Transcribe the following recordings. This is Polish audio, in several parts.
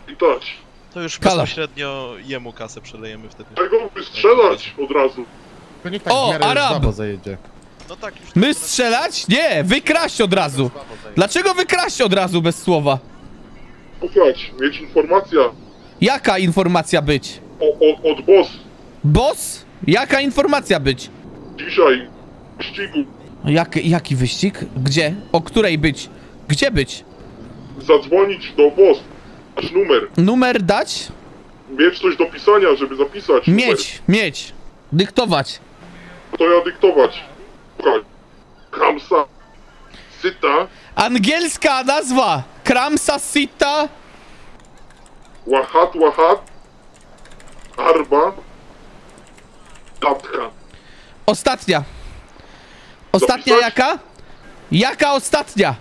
Witać. To już bezpośrednio jemu kasę przelejemy wtedy. Czego wystrzelać od razu? To niech tak O, w miarę Arab! żwawo zajedzie. No tak, już... My strzelać? Nie, wykraść od razu. Dlaczego wykraść od razu bez słowa? Słuchać, mieć informacja Jaka informacja być? od boss. Boss? Jaka informacja być? Dzisiaj w ścigu. Jaki wyścig? Gdzie? O której być? Gdzie być? Zadzwonić do boss. Masz numer. Numer dać? Mieć coś do pisania, żeby zapisać. Mieć. Dyktować. To ja dyktować. Słuchaj. Kramsa. Syta. Angielska nazwa. Kramsa sita. Łahat. Arba. Tatka. Ostatnia. Ostatnia Dopisać? jaka? Jaka ostatnia?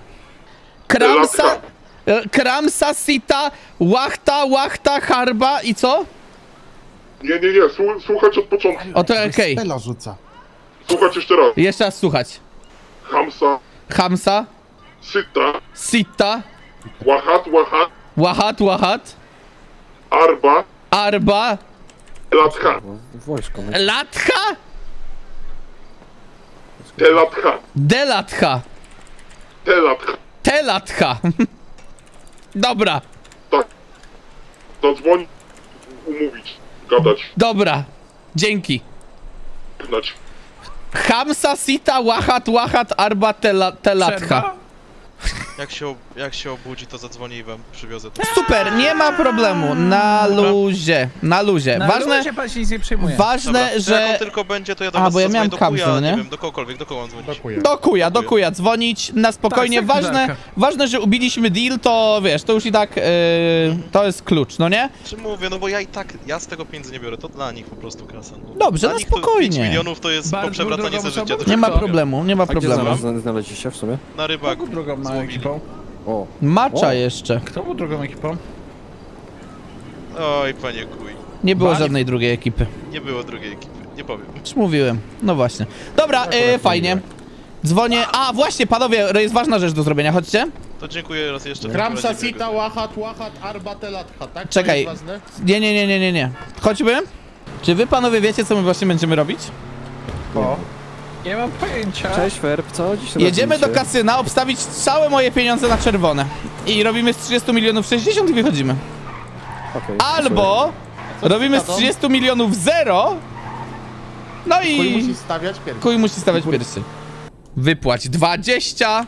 Kramsa sita. Łachta, harba i co? Nie. Słuchać od początku. O to okej. Spela rzuca. Słuchać jeszcze raz. Jeszcze raz słuchać. Hamsa. Hamsa. Syta. Sita. Łahat. Łahat. Arba. Arba. Latka. Latcha. Telatcha. Delatcha. Telatcha. Telatcha. Dobra. Tak. Zadzwonić. Umówić. Gadać. Dobra. Dzięki. Gnać. Hamsa sita łahat arba telatcha. Jak się obudzi, to zadzwonię i wam przywiozę to. Super, nie ma problemu. Na luzie. Na luzie pan się nic nie przyjmuje. Ważne, Dobra, że... jak on tylko będzie, to ja do was bo ja zadzwonię miałem do kamsy, kuja, no nie? nie wiem, do kogokolwiek, do kogo mam dzwonić. Do kuja dzwonić na spokojnie. Tak, Ważne, ważne, że ubiliśmy deal, to wiesz, to już i tak to jest klucz, no nie? Czy mówię, no bo ja z tego pieniędzy nie biorę, to dla nich po prostu kasa. No. Dobrze, Dla no nich to spokojnie. 5 milionów to jest Bardzo po przewracanie drogą ze życia. osobą. To Nie ma szybko. problemu, nie ma problemu. Znaleźliście się w sumie? Na rybak. Kto był drugą małą złomili. ekipą? O. Macza O. jeszcze. Kto był drugą ekipą? Oj, panie kuj. Nie było żadnej drugiej ekipy. Nie było drugiej ekipy, nie powiem. Już mówiłem. No właśnie. Dobra, fajnie. Dzwonię. A, właśnie, panowie, jest ważna rzecz do zrobienia, chodźcie. To dziękuję raz jeszcze. Kramsa sita, łahat, arba telatcha, tak? Czekaj. To jest ważne? Nie. Chodźmy. Czy wy panowie wiecie, co my właśnie będziemy robić? Nie mam pojęcia. Cześć Ferb, co dziś Jedziemy do robicie? kasyna, obstawić całe moje pieniądze na czerwone. I robimy z 30 milionów 60 i wychodzimy. Okej, Albo robimy z 30 milionów 0. No Kuj i musi stawiać pierwszy. kuj musi stawiać pierwszy. Wypłać 20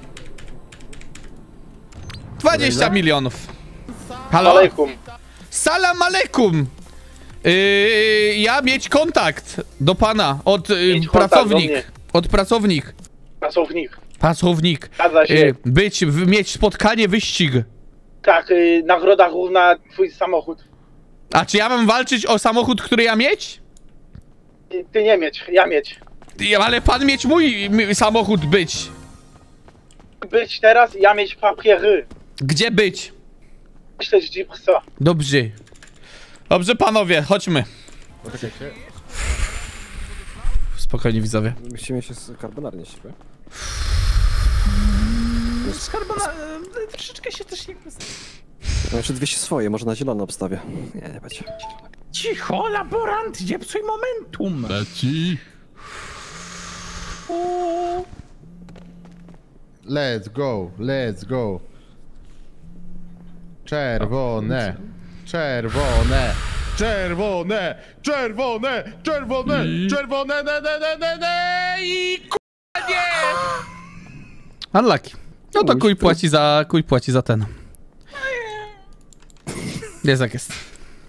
milionów. Halo? Salam aleikum. Ja mieć kontakt do pana od pracownik. Od pracownik. Pracownik. Zgadza się. Mieć spotkanie, wyścig. Tak, nagroda główna, twój samochód. A czy ja mam walczyć o samochód, który ja mieć? Ty nie mieć, ja mieć. Ale pan mieć mój samochód być. Być teraz, ja mieć papiery. Gdzie być? Myślę, że ci co? Dobrze. Dobrze, panowie, chodźmy. Poczekajcie. Spokojnie, widzowie. Musimy się z carbonary nie ścigać. Skarbona... troszeczkę się też nie... Znaczy 200 swoje, może na zielono obstawię. Nie będzie. Cicho, laborant, nie psuj momentum. Leci. Let's go. Czerwone i nie! Unlucky. No to kuj płaci za ten. Jest jak jest.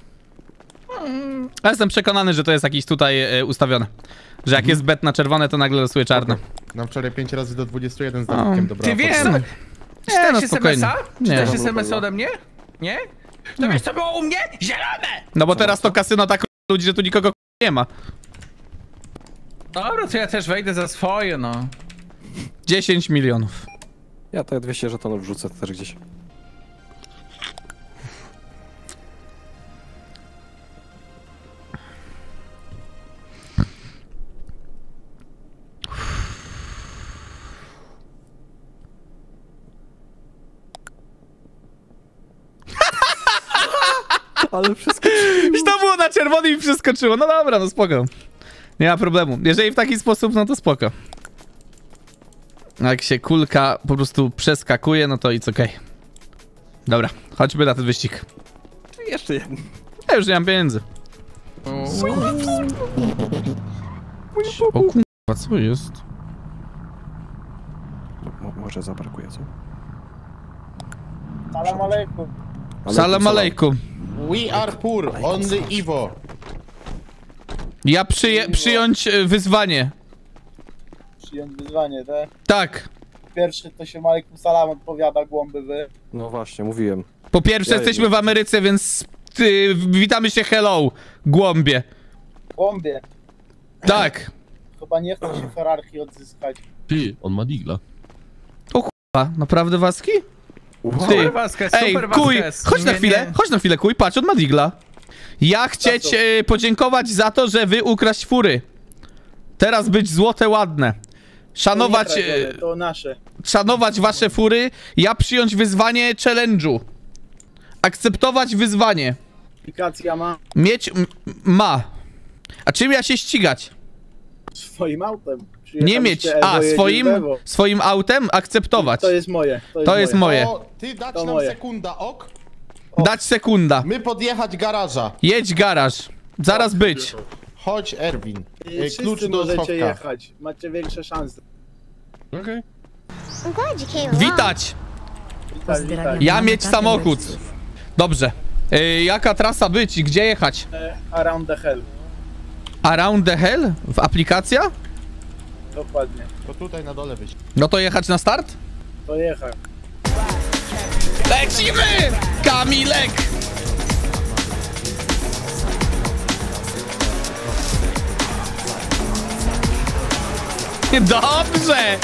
Ale jestem przekonany, że to jest jakiś tutaj ustawione. Że jak jest bet na czerwone, to nagle losuje czarne. Nam wczoraj 5 razy do 21 z Dawidkiem dobrała. Ty wiesz, poczta. czytałeś spokojnie. SMS-a? Nie. Czytałeś SMS ode mnie? Nie? To wiesz co było u mnie? Zielone! No bo teraz to kasyno tak ludzi, że tu nikogo nie ma. Dobra, to ja też wejdę za swoje, no. 10 milionów. Ja to 200 żetonów wrzucę też gdzieś. Ale przeskoczyłem. Już to było na czerwonym i przeskoczyło. No dobra, no spoko. Nie ma problemu. Jeżeli w taki sposób, no to spoko. Jak się kulka po prostu przeskakuje, no to it's okej. Dobra, chodźmy na ten wyścig. Jeszcze jeden. Ja już nie mam pieniędzy. O kurwa, co jest? Może zabrakuje, co? Salam alejkum. Salam alejkum. We are poor, only Iwo. Ja przyjąć wyzwanie. Przyjąć wyzwanie, tak? Tak. Pierwszy to się alejkum salam odpowiada, głąby wy. No właśnie, mówiłem. Po pierwsze Ja jesteśmy jednak. w Ameryce, więc witamy się hello, głąbie. Głąbie. Tak. Chyba nie chce się hierarchii odzyskać. Ty, on ma digla. A, naprawdę Waski? Ty. Super Vasquez, Ej, super kuj, Vasquez. chodź na chwilę, chodź na chwilę, kuj, patrz, on ma digla. Ja chcieć podziękować za to, że wy ukraść fury. Teraz być złote ładne. Szanować, To, nie kradzione, to nasze. szanować wasze fury, ja przyjąć wyzwanie challenge'u. Akceptować wyzwanie. Aplikacja ma Mieć, ma. A czym ja się ścigać? swoim autem. Nie mieć, Przyjechaliście Ewo, jedziemy w Ewo. swoim autem akceptować. To jest moje. To jest moje. To ty dać To nam moje. sekunda, ok? Dać sekunda. My podjechać garaża. Jedź garaż. Zaraz być. Chodź, Erwin. I Klucz wszyscy do możecie schowka. jechać. Macie większe szanse. Okej. I'm glad you came along. Witać. Witaj. Ja mieć samochód. Dobrze. Jaka trasa być i gdzie jechać? Around the hell. Around the hell? W aplikacja? Dokładnie. To tutaj na dole wyjść. No to jechać na start? To jechać. Lecimy! Kamilek! Dobrze!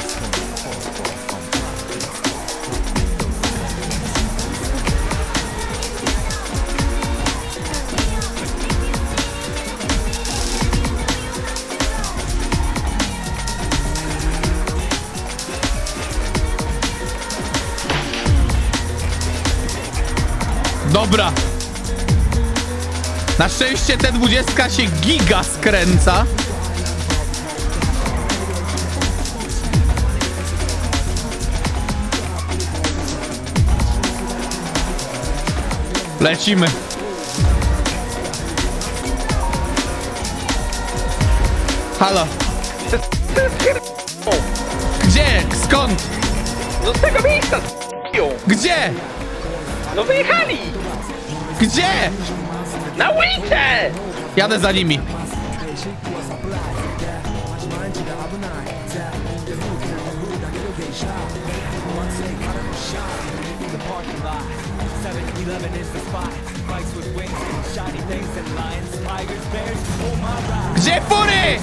Dobra. Na szczęście T20 się giga skręca. Lecimy. Halo. Gdzie? Skąd? No z tego miejsca, Gdzie? no wyjechali! Gdzie? Na ulicę! Jadę za nimi. Gdzie fury?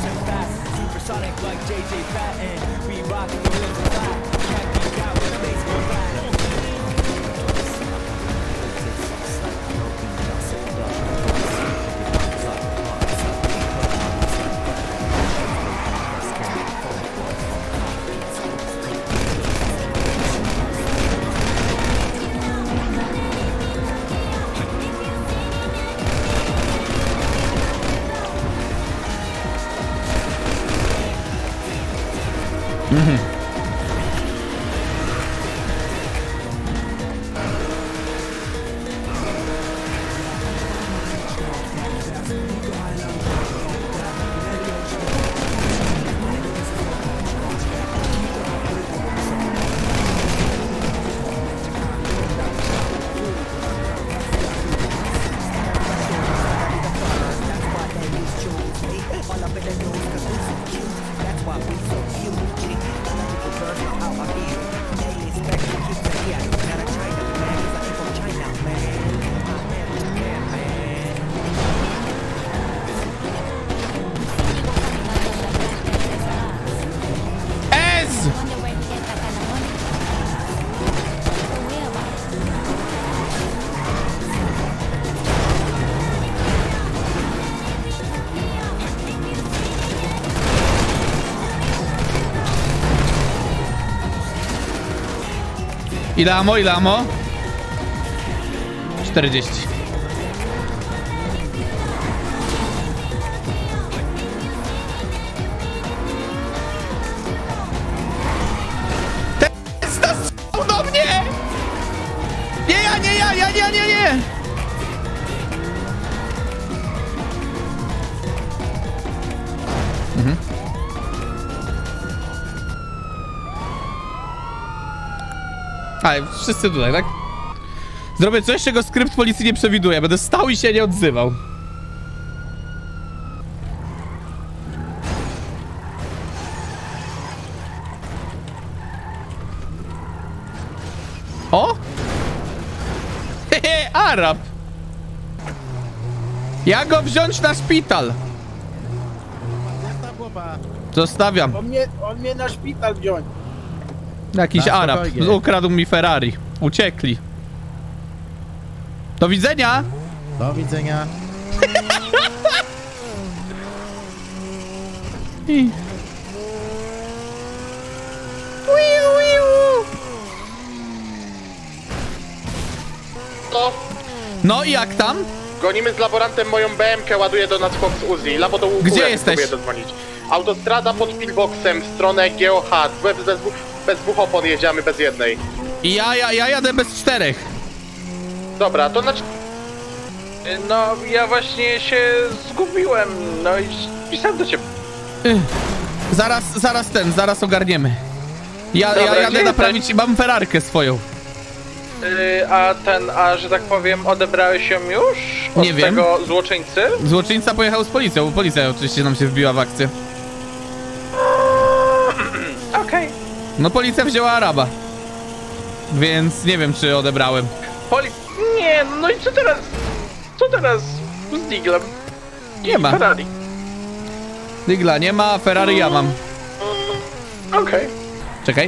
Ile amo? 40. A, wszyscy tutaj, tak? Zrobię coś, czego skrypt policji nie przewiduje. Będę stał i się nie odzywał. O! Hehe, Arab! Jak go wziąć na szpital? Zostawiam. On mnie na szpital wziąć. Jakiś Na Arab. spokojnie. Ukradł mi Ferrari. Uciekli. Do widzenia! Do widzenia. I... No i jak tam? Gonimy z laborantem moją BM-kę, ładuje do nas Fox Uzi. Labo do UW. Gdzie jesteś? Próbuję dodzwonić. Autostrada pod pillboxem w stronę GOH. Bez dwóch opon jedziemy, bez jednej. I ja jadę bez 4. Dobra, to znaczy... No, ja właśnie się zgubiłem, no i pisałem do ciebie. Zaraz ogarniemy. Ja Dobra, jadę gdzie naprawić, mam Ferrarkę swoją. A że tak powiem, odebrałeś ją już? Od Nie wiem. tego złoczyńcy? Złoczyńca pojechał z policją, bo policja oczywiście nam się wbiła w akcję. Okej. No policja wzięła Araba. Więc nie wiem, czy odebrałem. Nie, no i co teraz? Co teraz z Diglem? Nie ma. Ferrari. Digla nie ma, Ferrari ja mam. Okej. Czekaj.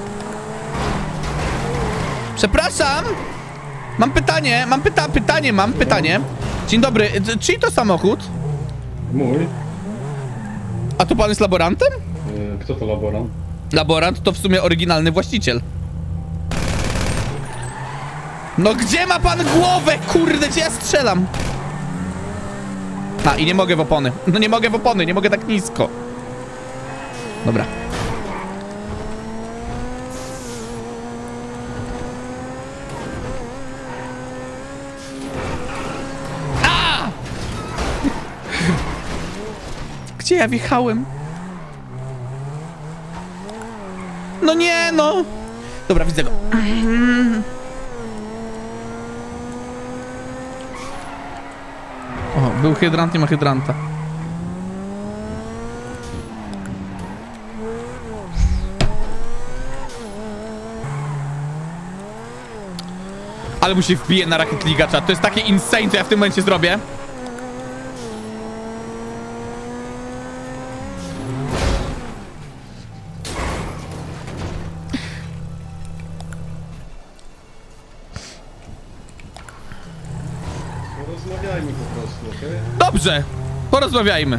Przepraszam! Mam pytanie, mam pytanie. Dzień dobry, czyj to samochód? Mój. A to pan jest laborantem? Kto to laborant? Laborant to w sumie oryginalny właściciel. No gdzie ma pan głowę, kurde, gdzie ja strzelam? A, i nie mogę w opony. No nie mogę w opony, nie mogę tak nisko. Dobra. A! Gdzie ja wjechałem? No nie, no. Dobra, widzę go. O, był hydrant, nie ma hydranta. Ale mu się wbije na Rocket League, czat. To jest takie insane, co ja w tym momencie zrobię. Porozmawiajmy po prostu, okej? Dobrze, porozmawiajmy.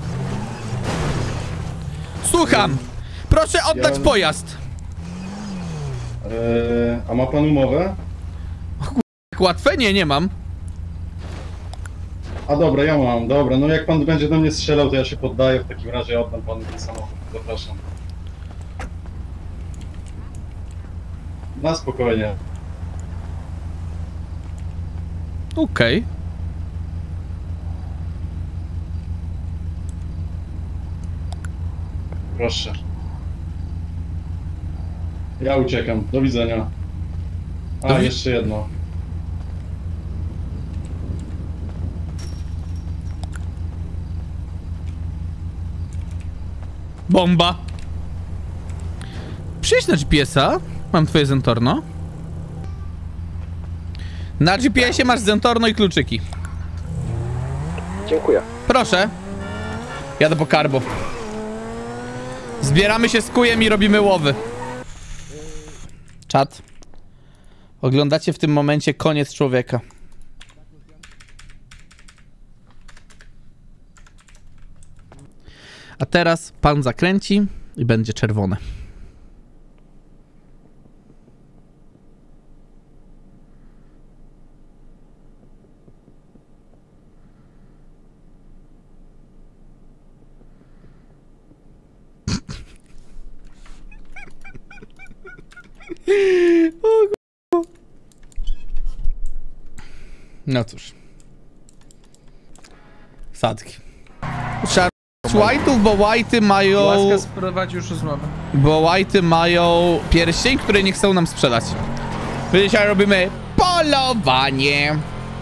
Słucham. Proszę oddać pojazd. A ma pan umowę? Tak łatwe? Nie, nie mam. A dobra, ja mam, dobra. No jak pan będzie do mnie strzelał, to ja się poddaję. W takim razie oddam panu ten samochód. Zapraszam. Na spokojnie. Okej. Proszę. Ja uciekam. Do widzenia. A, jeszcze jedno. Bomba. Przyjdź na GPS-a. Mam twoje Zentorno. Na GPS-ie masz Zentorno i kluczyki. Dziękuję. Proszę. Jadę po karbo. Zbieramy się z kujem i robimy łowy. Czat. Oglądacie w tym momencie koniec człowieka. A teraz pan zakręci i będzie czerwone. No cóż. Sadki. Trzeba white'ów, bo white'y mają... Łaska sprowadzi już rozmowę. Bo white'y mają pierścień, który nie chcą nam sprzedać. Dzisiaj robimy polowanie.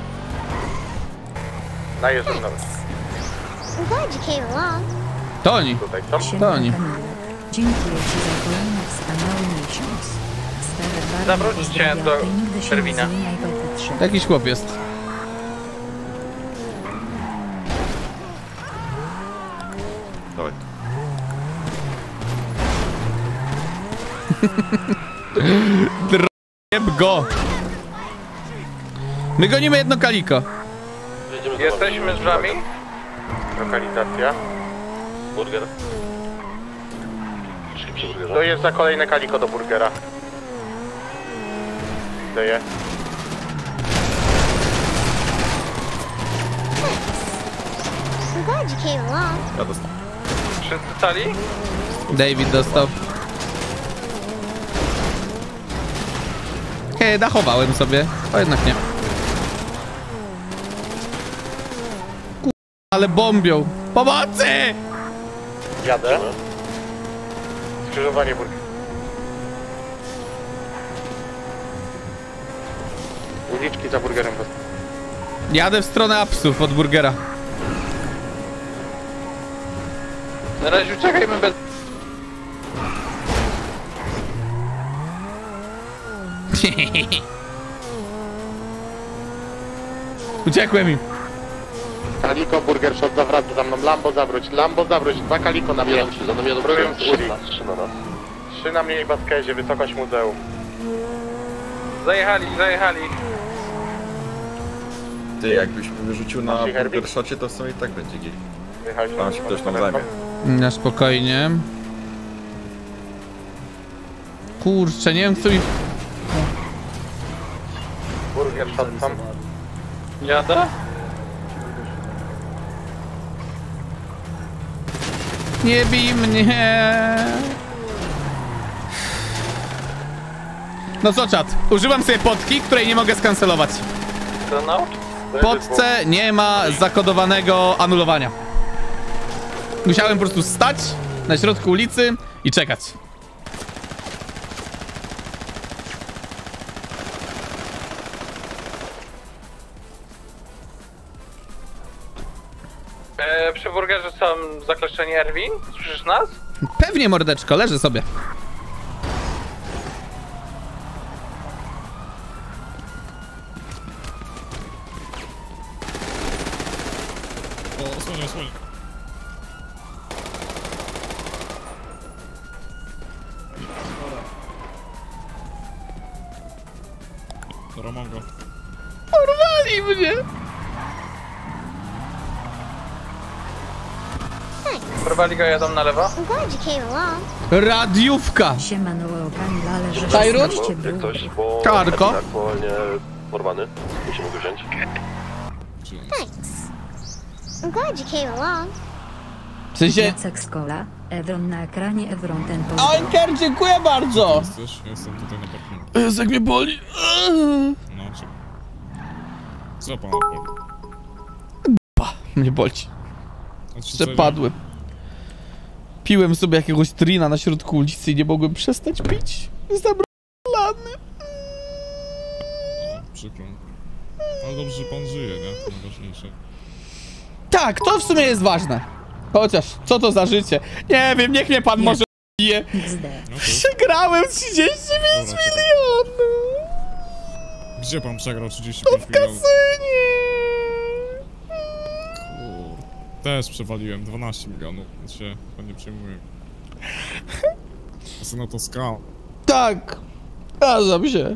Najeżdżam nawet. I'm glad you came along. To oni. Tutaj są. To oni. Dziękuję ci za kolejny wspaniały miesiąc. Stary bardzo Zawróćcie do pozdrawia, ty nigdy się Erwina. nie zmieniaj, Petrze. Jakiś chłop jest. Dawaj. Jeb go. My gonimy jedno kaliko. Jesteśmy z wami? Lokalizacja. Burger. Dojeżdża kolejne kaliko do burgera. Daję. I'm glad you came along. Ja dostałem. Wszyscy cali? David dostał. Hej, dachowałem sobie. O, jednak nie. Ale bombią. Pomocy! Jadę. Skrzyżowanie burger. Uliczki za burgerem. Jadę w stronę apsów od burgera. Na razie uciekajmy bez... Uciekłem im. Kaliko, burger shot, zawraca za mną. Lambo zawróć, Lambo zawróć. 2 kaliko na mnie. Za nami jadą Próbują z uli. 3 na nas. 3 na mnie i Baskezie, wysokość muzeum. Zajechali. Ty, jakbyś mnie wyrzucił na Masz ich, Herbie? burger shocie, to w sumie i tak będzie git. Wyjechałeś Tam się ktoś tam daleko. zajmie. Na spokojnie. Kurczę, nie wiem co mi... Burger shot tam. Jadę? Nie bij mnie. No co czat? Używam sobie potki, której nie mogę skancelować. Turnout? W potce nie ma zakodowanego anulowania. Musiałem po prostu stać na środku ulicy i czekać. Przy burgerze są zakleszczeni Erwin? Słyszysz nas? Pewnie, mordeczko, leży sobie. O, osłonię. Dobra, mam go. Porwali mnie. Porwali go, jadą na lewo. I'm glad you came along. Radiówka. Siemano, Pani Lale, że Tyron? rzeczywiście był. bo Karko. aktualnie porwany. Musimy go wziąć. Thanks. I'm glad you came along. W sensie... Jacek Skola, Evron na ekranie, Evron ten pozdrow. Anker, dziękuję bardzo. Jesteś? Jestem tutaj na parkingu. Jezu, jak mnie boli. No, czekaj. Co pan boli? Mnie boli. Przepadłem. Piłem sobie jakiegoś trina na środku ulicy i nie mogłem przestać pić. Jestem lany. Przykro. Ale dobrze, że pan żyje, nie? To najważniejsze. Tak, to w sumie jest ważne. Chociaż, co to za życie? Nie wiem, niech mnie pan może bije. XD. Przegrałem 35 milionów. Gdzie pan przegrał 35 To w milionów? kasynie. Kur... Też przewaliłem 12 milionów, więc się pan nie przejmuje. Jestem na to skał. Tak. Zgadzam się.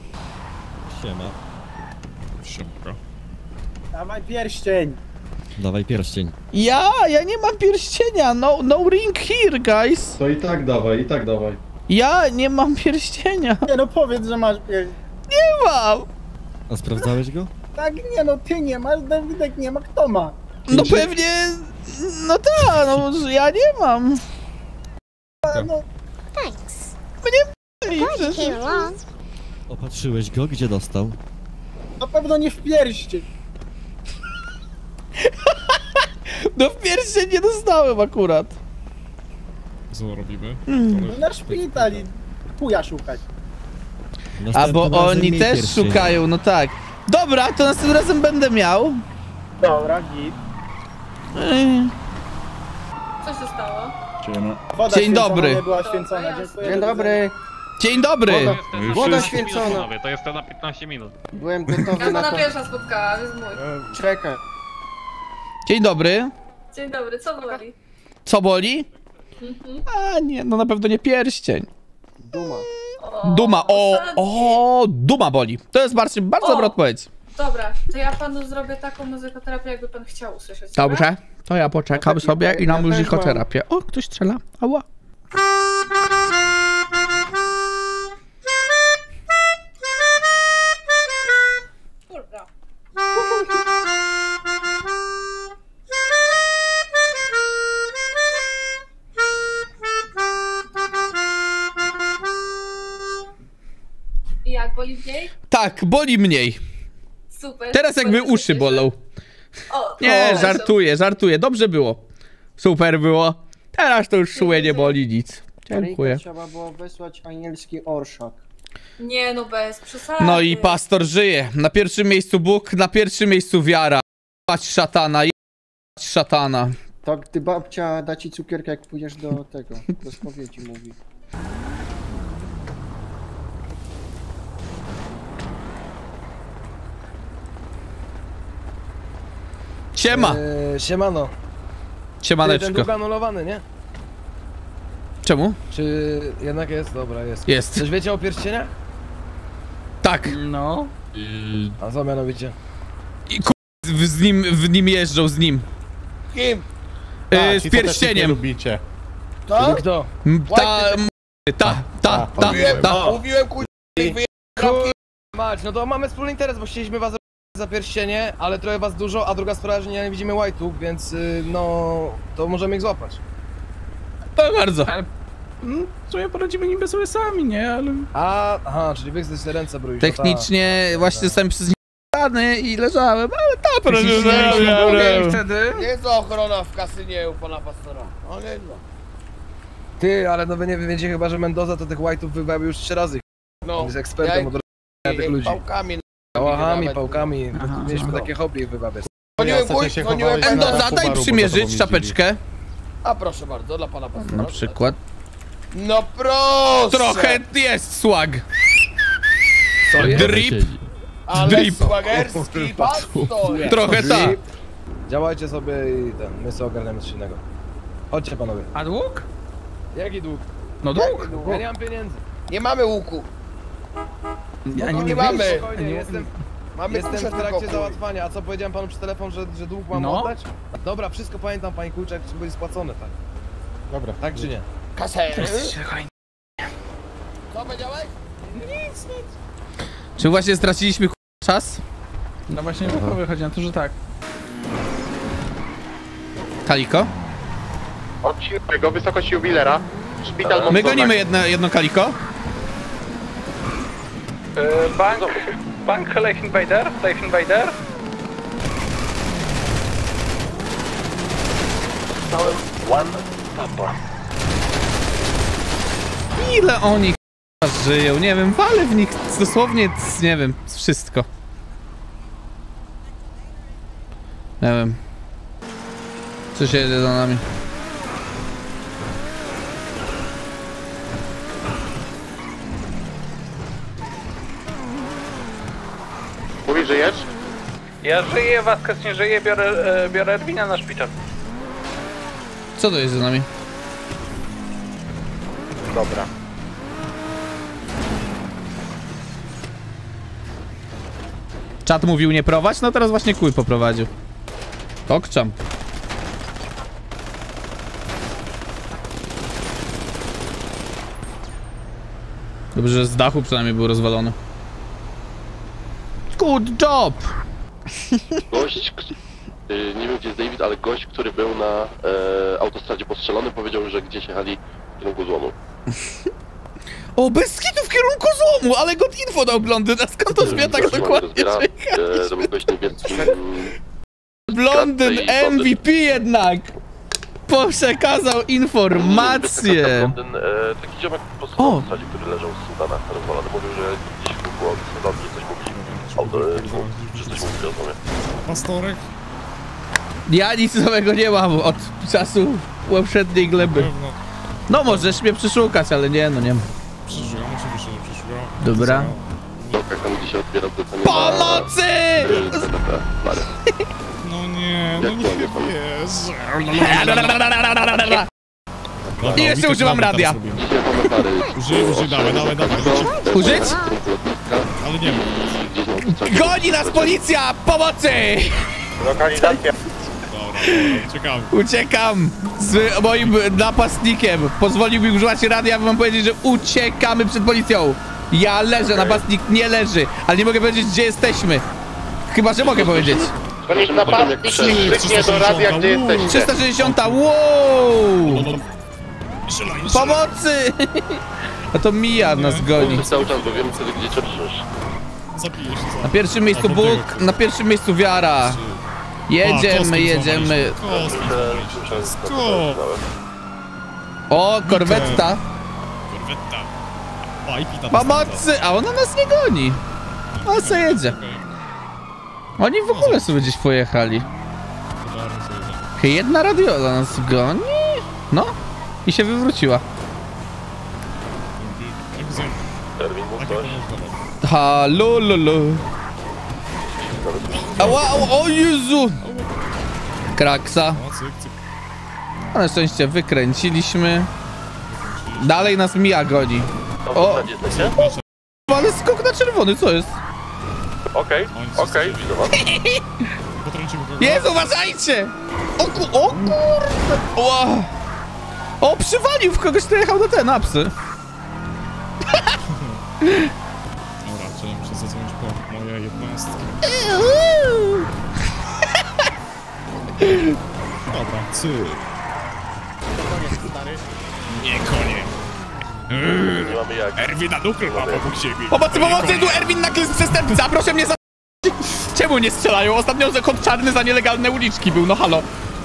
Siemka. Dawaj pierścień. Dawaj pierścień. Ja nie mam pierścienia. No ring here, guys. To i tak dawaj. Ja nie mam pierścienia. Nie no powiedz, że masz pierścień. Nie mam. A sprawdzałeś go? Tak nie no, ty nie masz, Dawidek nie ma, kto ma? No pewnie... No tak, no że ja nie mam. No, Thanks. Mnie Glad you came along. Opatrzyłeś go? Gdzie dostał? na pewno nie w pierścień. No w pierścień nie dostałem akurat. Co robimy? Na szpital i chuja szukać. A bo oni też szukają, no tak. Dobra, to następnym razem będę miał. Dobra, git. Co się stało? Woda Dzień dobry. nie była święcona. Dziękuję. Dzień dobry. Dzień dobry. Woda święcona. To jest to na 15 minut. Byłem gotowy na to. pierwsza spotkała, jest mój. Czekaj. Dzień dobry. Dzień dobry, co boli? Co boli? A nie, no na pewno nie pierścień. Duma. Duma, duma boli. To jest bardzo dobra odpowiedź. Dobra, to ja panu zrobię taką muzykoterapię, jakby pan chciał usłyszeć. Dobrze, to ja poczekam sobie i na muzykoterapię. O, ktoś strzela. Ała. Kurwa. I jak, boli mniej? Tak, boli mniej. Super. Teraz jakby Bardzo się uszy cieszę. bolą. O, Nie, o, żartuję. Dobrze było. Super było. Teraz to już czuję, nie boli nic. Dziękuję. Trzeba było wysłać anielski orszak. Nie no, bez przesady. No i pastor żyje. Na pierwszym miejscu Bóg, na pierwszym miejscu wiara. Jebać szatana, jebać szatana. Tak, gdy babcia da ci cukierkę, jak pójdziesz do tego, do spowiedzi, mówi. Siema. Siemano. Siemaneczko. Ten dług anulowany, nie? Czemu? Czy jednak jest? Dobra, jest. Jest. Coś wiecie o pierścieniach? Tak. No. A co mianowicie? I w nim jeżdżą, z nim. Kim? Z pierścieniem. Lubicie. To? Kto? Ta. Mówiłem Mać, no to mamy wspólny interes, bo chcieliśmy was za pierścienie, ale trochę was dużo, a druga sprawa, że nie widzimy white'ów, więc no to możemy ich złapać. To bardzo. W sumie poradzimy niby sobie sami, nie? Ale... Aha, czyli wy chcecie ręce broić. Technicznie właśnie zostałem przez nie i leżałem, ale ta proszę. Wtedy? Jest ochrona w kasynie u pana pastora. O nie, no. Ty, ale no wy nie wiecie chyba, że Mendoza to tych white'ów wywabił już 3 razy. No. Jest ekspertem od tych ludzi. Pałkami. Kałachami, pałkami. Mieliśmy takie hobby ich wywabiać. Dzwoniłem Mendoza, daj przymierzyć czapeczkę. A proszę bardzo, dla pana pastora. Na przykład. No proszę! Trochę jest swag. Drip. Ale drip. swagerski pastor! Trochę tak. Działajcie sobie i my sobie ogarniamy coś innego. Chodźcie panowie. A dług? Jaki dług? No dług. Ja nie mam pieniędzy. Nie mamy łuku. Ja nie mamy. Mamy Jestem w trakcie załatwania. A co powiedziałem panu przez telefon, że dług mam oddać? Dobra, wszystko pamiętam, panie Kulczak, czy będzie spłacone, tak? Dobra. Tak czy nie? Kasery? Co powiedziałeś? Nic. Czy właśnie straciliśmy czas? No właśnie wychodzi na to, że tak. Kaliko? Od siódmego, wysokość jubilera. Szpital My gonimy jedno kaliko. Bank Life Invader. Ile oni żyją? Nie wiem, walę w nich dosłownie, nie wiem, wszystko. Nie wiem. Co się jedzie za nami? Mówisz, żyjesz? Ja żyję, Vasquez nie żyje, biorę Erwina na szpital. Co to jest za nami? Dobra. Czat mówił nie prowadź, no teraz właśnie Kuj poprowadził. Tokczam. Dobrze, że z dachu przynajmniej był rozwalony. Good job! Gość, nie wiem gdzie jest David, ale gość, który był na autostradzie postrzelony, powiedział, że gdzieś jechali w kierunku złomu. O, bez skitu w kierunku złomu, ale God Info dał blondyn, a skąd to zmia tak dokładnie? To był gość niebieski. Blondyn MVP jednak! Przekazał informację. Taki ziomek po autostradzie, który leżał z Sudana rozwalony, mówił, że gdzieś było Sudan, że coś mówili. Czy coś mówili o sobie. Pastorek? Ja nic nowego nie mam od czasu poprzedniej gleby. No możesz mnie przeszukać, ale nie, no nie ma. Przeszukam, oczywiście, że przeszukam. Dobra. Jak tam gdzieś odbiera zlecenie Pomocy! No nie, no nie wiesz. I jeszcze używam radia. Użyj, dawaj. Użyć? Ale nie wiem. Goni nas policja! Pomocy! Lokalizacja. Dobra, uciekam. Uciekam z moim napastnikiem. Pozwolił mi używać radia, mam powiedzieć, że uciekamy przed policją. Ja leżę, napastnik nie leży, ale nie mogę powiedzieć, gdzie jesteśmy. Chyba, że mogę powiedzieć. To niech napastnik krzyknie do radia, gdzie jesteście. 360, wow! Pomocy! A to Mija nas goni. Cały czas, bo wiem wtedy, gdzie cię przyszłeś. Zapiję się. Na pierwszym miejscu Bóg, na pierwszym miejscu wiara. Jedziemy. O, korwetta. Pomocy! A ona nas nie goni. Ona se jedzie. Oni w ogóle sobie gdzieś pojechali. Jedna radiola nas goni? No. I się wywróciła. Halo, lolo. Ała, o Jezu! Kraksa. A na szczęście wykręciliśmy. Dalej nas Mija goni. O! Ale skok na czerwony, co jest? Okej. Jezu, uważajcie! O kurde! O, przywalił w kogoś, kto jechał na psy. Dobra, trzeba muszę zadzwonić po moje jednostki. Dobra, Nie koniec. Nie mamy jak. Erwina Nukl ma obok siebie. Pomocy, tu Erwin Nakles przestępca, proszę mnie za... Czemu nie strzelają? Ostatnio kod czarny za nielegalne uliczki był, no halo.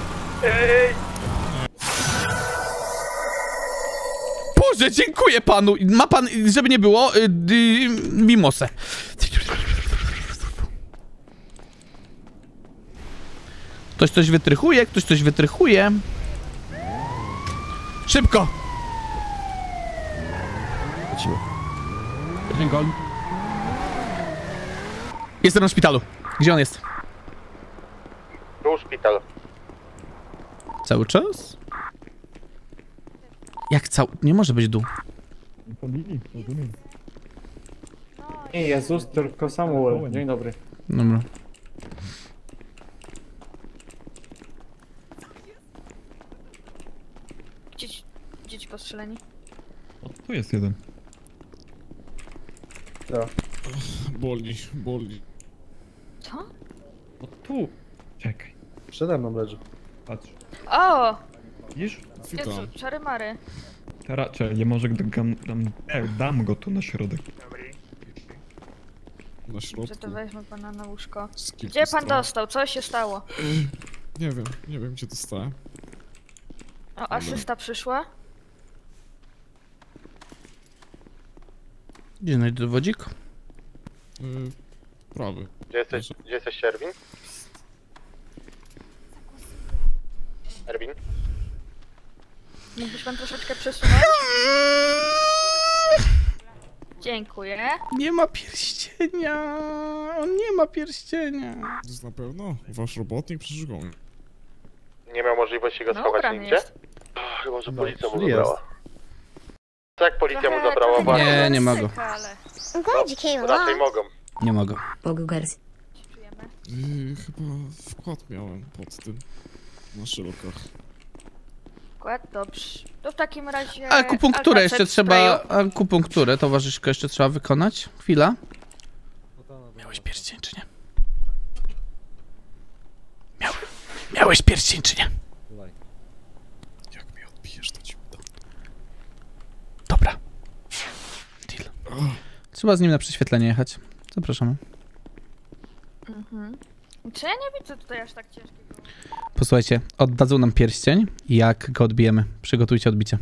Boże, dziękuję panu. Ma pan, żeby nie było, mimosę. Ktoś coś wytrychuje, Szybko! Lecimy. Jestem na szpitalu. Gdzie on jest? Był szpital. Cały czas? Jak cały... Nie może być dół. Nie Jezus, tylko Samuel. Dzień dobry. Dobra. Dzieci postrzeleni. Tu jest jeden. Co? Boli. Co? O tu! Czekaj. Przede mną leży. Patrz. O! Widzisz? Jezu, czary mary. Teraz, ja może dam go tu na środek. Na środku. Że to weźmy pana na łóżko. Z kilku Gdzie pan stron. dostał? Co się stało? Nie wiem gdzie dostałem. O, asysta przyszła? Gdzie znajdę dowodzik? Prawy. Gdzie jesteś, Erwin? Erwin? Mógłbyś pan troszeczkę przesunąć? Dziękuję. Nie ma pierścienia. On nie ma pierścienia. To jest na pewno wasz robotnik przeszukał. Nie miał możliwości go No, schować ubrany nigdzie? jest. Chyba, że policja mu czyli zabrała. Co jak policja mu zabrała Trochę właśnie? Nie mogą. ale... I'm glad you came Raczej along. mogą. Nie mogą. Chyba wkład miałem pod tym. Na szerokach. Skład, dobrze. To w takim razie... Akupunkturę jeszcze Alfacet trzeba... sprayu. Akupunkturę, towarzyszko, jeszcze trzeba wykonać. Chwila. Miałeś pierścień, czy nie? Miałeś pierścień, czy nie? Jak mi odbijesz, to ci uda. Dobra. Deal. Trzeba z nim na prześwietlenie jechać. Zapraszamy. Mhm. Czy ja nie widzę tutaj aż tak ciężkiego? Posłuchajcie, oddadzą nam pierścień, jak go odbijemy. Przygotujcie odbicie.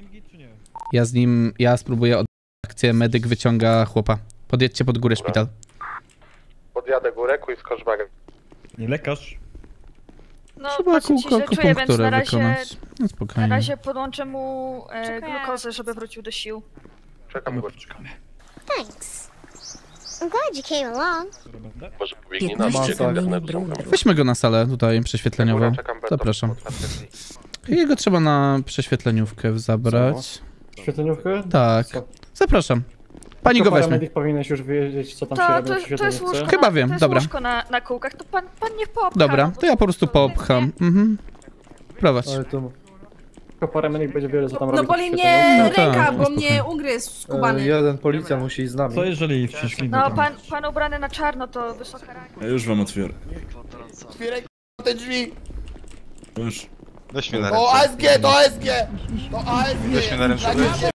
Ja spróbuję odbić akcję, medyk wyciąga chłopa. Podjedźcie pod górę szpital. Podjadę górę, quiz koszbagę. Nie lekarz. No, Trzeba patrzcie, źle czuję, więc akupunkturę na razie, wykonać. No spokojnie. na razie podłączę mu glukozę, żeby wrócił do sił. Czekam go. Thanks. I'm glad you came along. Może pobiegnie na mnie, Weźmy go na salę tutaj prześwietleniową. Zapraszam. Jego trzeba na prześwietleniówkę zabrać. Świetleniówkę? Tak. Zapraszam. Pani go weźmie. Paramedyk powinieneś już wiedzieć, co tam się robi przy To jest łóżko, Chyba wiem, to jest dobra. łóżko na kółkach, to pan niech poopcha. Dobra, to ja po prostu poopcham. Prowadź. Ale to... Tylko paramedyk będzie wiedział, co tam robi. No boli przy mnie świetleniówce. ręka, tak, bo mnie ugryzł skubany. Jeden policja musi iść z nami. Co jeżeli przyszli No, pan ubrany na czarno to wysoka ranga. Ja już wam otwieram. Otwieraj te drzwi! Już. Weź mnie na To ręce. ASG, to ASG! To ASG! Weź mnie na ręce.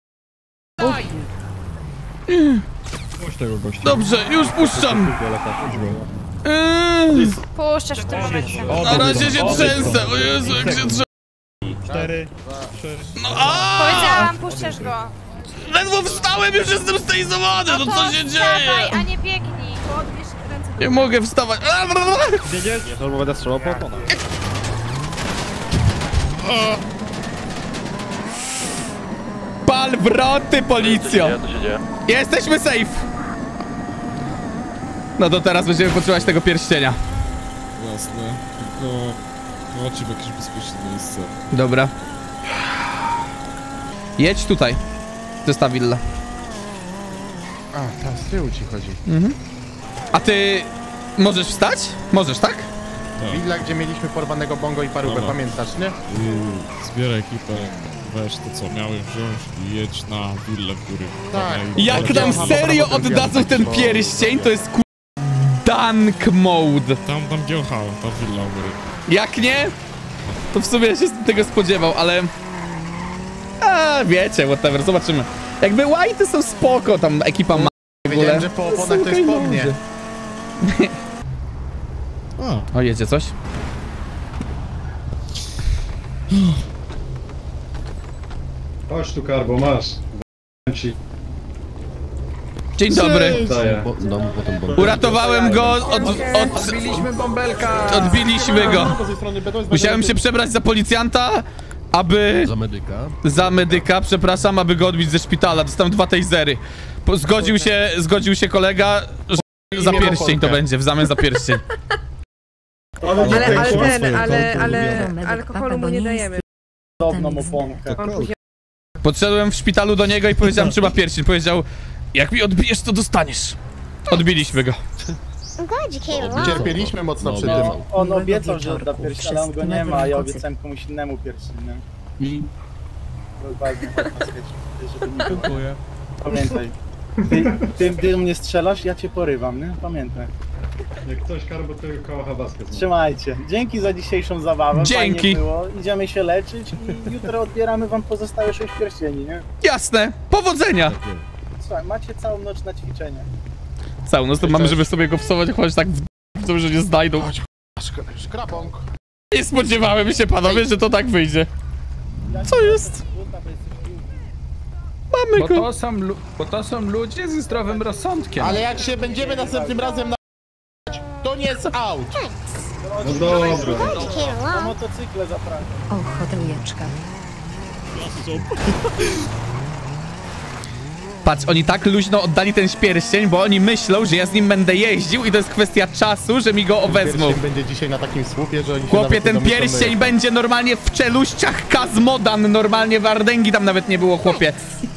Puść tego gościa. Dobrze, już puszczam. Puszczasz w tym momencie. Na razie się trzęsę, o Jezu, jak się trzęsę. 4, 3. No Powiedziałam, puszczasz go. Ledwo wstałem, już jestem stabilizowany, no co się dzieje? Wstawaj, a nie biegnij. Bo odbierz ręce do... Nie mogę wstawać. Wiedziesz? Ja to będę strzelał po oponach. Pal wroty, policjo! Co się dzieje? Jesteśmy safe! No to teraz będziemy potrzebować tego pierścienia. Jasne, tylko chodźcie w jakieś bezpieczne miejsce. Dobra. Jedź tutaj. To jest ta willa. A, tam z tyłu ci chodzi. A ty... możesz wstać? Możesz, tak? Willa, gdzie mieliśmy porwanego bongo i parówę, Dobra. pamiętasz, nie? Zbieraj ekipę, weź to co miałem wziąć i jedź na willę w góry. Tak. Jak nam serio oddadzą ten pierścień, to jest ku... Dunk mode. Tam GOH, ta willa u góry. Jak nie? To w sumie się tego spodziewał, ale... wiecie, whatever, zobaczymy. Jakby white'y są spoko, tam ekipa ma w ogóle. Wiedziałem, że po oponach to jest po mnie. O, jedzie coś? Chodź tu, Karbo, masz. Ci. Dzień dobry. Daję. Uratowałem go Odbiliśmy bąbelka! Odbiliśmy go. Musiałem się przebrać za policjanta, aby... Za medyka, przepraszam, aby go odbić ze szpitala. Dostałem 2 tasery. Zgodził się kolega, że za pierścień to będzie, w zamian za pierścień. Ale alkoholu mu nie dajemy. Podszedłem w szpitalu do niego i powiedziałem, trzeba pierścień. Powiedział, jak mi odbijesz, to dostaniesz. Odbiliśmy go. I'm glad you came along. Cierpieliśmy mocno przy tym. On obiecał, że odda pierścień, ale on go nie ma, a ja obiecałem komuś innemu pierścień, nie? To jest bardzo żeby nie dziękuję. Pamiętaj. Ty mnie strzelasz, ja cię porywam, nie? Pamiętaj. Jak coś, Karbo, to koło Habaskę. Trzymajcie. Dzięki za dzisiejszą zabawę. Dzięki. Fajnie było. Idziemy się leczyć i jutro odbieramy wam pozostałe 6 pierścieni, nie? Jasne, powodzenia. Słuchaj, macie całą noc na ćwiczenie. Całą noc to mamy, żeby sobie go psować, choć tak w że nie znajdą. Szkrabąk. Nie spodziewałem się, panowie, że to tak wyjdzie. Co jest? Mamy go. Bo to są ludzie ze zdrowym rozsądkiem. Ale jak się będziemy następnym razem na... to nie jest out. No dobra. I'm glad you came Po along. motocykle zapraszam. O, trójeczka. Patrz, oni tak luźno oddali ten pierścień, bo oni myślą, że ja z nim będę jeździł i to jest kwestia czasu, że mi go wezmą. Pierścień będzie dzisiaj na takim słupie, że oni się Chłopie, nawet nie ten domyślą, pierścień jak- będzie normalnie w czeluściach Kazmodan, normalnie w Ardęgi tam nawet nie było, chłopie.